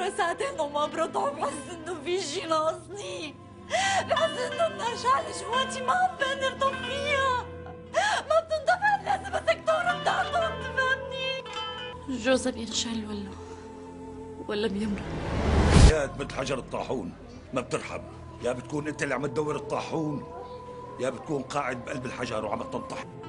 ساعتين وما برضع، بحس انه في شي ناقصني، بحس انه النار شعلة جواتي ما عم بقدر طفيها، ما بتنطفي الا اذا مسكت وربطها، تفهمني؟ جوزها بينشل ولا بيمرض؟ يا مثل حجر الطاحون ما بترحم، يا بتكون انت اللي عم تدور الطاحون، يا بتكون قاعد بقلب الحجر وعم تنطح.